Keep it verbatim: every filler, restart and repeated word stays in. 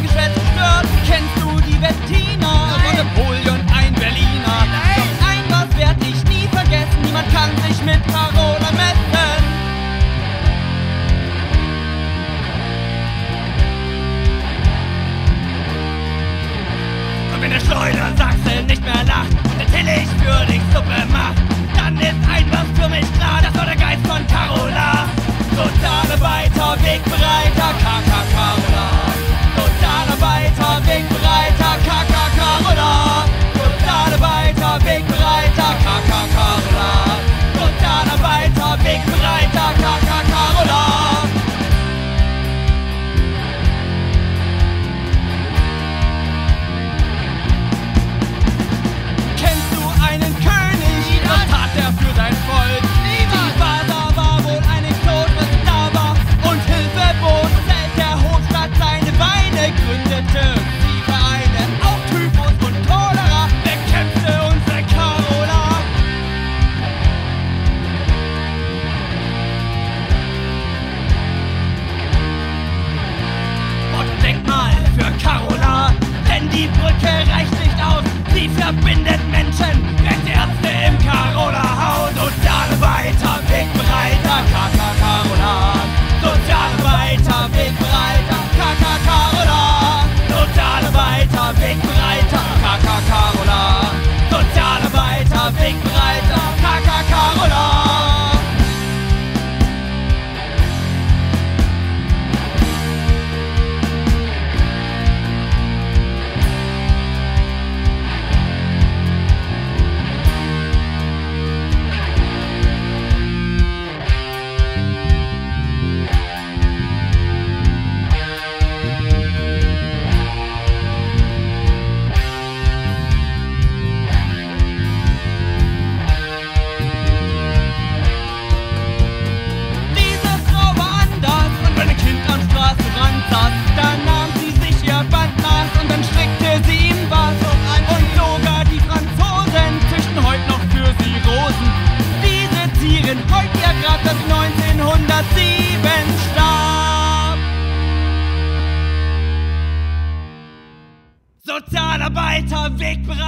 Geschwätz gestört. Kennst du die Bettina? Monopol und ein Berliner. Doch ein was werd ich nie vergessen, niemand kann sich mit Carola messen. Und wenn der Schleudersachse nicht mehr lacht und der Tillich für dich Suppe macht, dann ist ein was für mich klar, das war der Geist von Carola. Sozialarbeiter, Wegbereiter, K K Carola. Sozialarbeiter, Wegbereiter, K K Carola. Sozialarbeiter, Wegbereiter, K K Carola. Sozialarbeiter, Wegbereiter, K K Carola. Kennst du einen König? Was tat er für sein Volk? Die Faser war wohl ein Exot, was da war und Hilfe bot. Selbst der Hofstaat seine Beine gründete. Die Vereine, auch Typhus und Cholera, bekämpfte unsere Carola. Und Denkmal für Carola, denn die Brücke reicht nicht aus. Sie verbindet Menschen, während Ärzte im Carola-Haus. Sozialarbeiter, Wegbereiter, K K Carola. Sozialarbeiter, Wegbereiter, K K Carola. Sozialarbeiter, Wegbereiter, K K Carola. Sozialarbeiter, Wegbereiter, K K Carola. Dann nahm sie sich ihr Bandmaß und dann strickte sie ihm was. Und sogar die Franzosen züchten heute noch für sie Rosen. Diese zieren heute ja grad, dass neunzehnhundertsieben starb. Sozialarbeiter, Wegbereiter.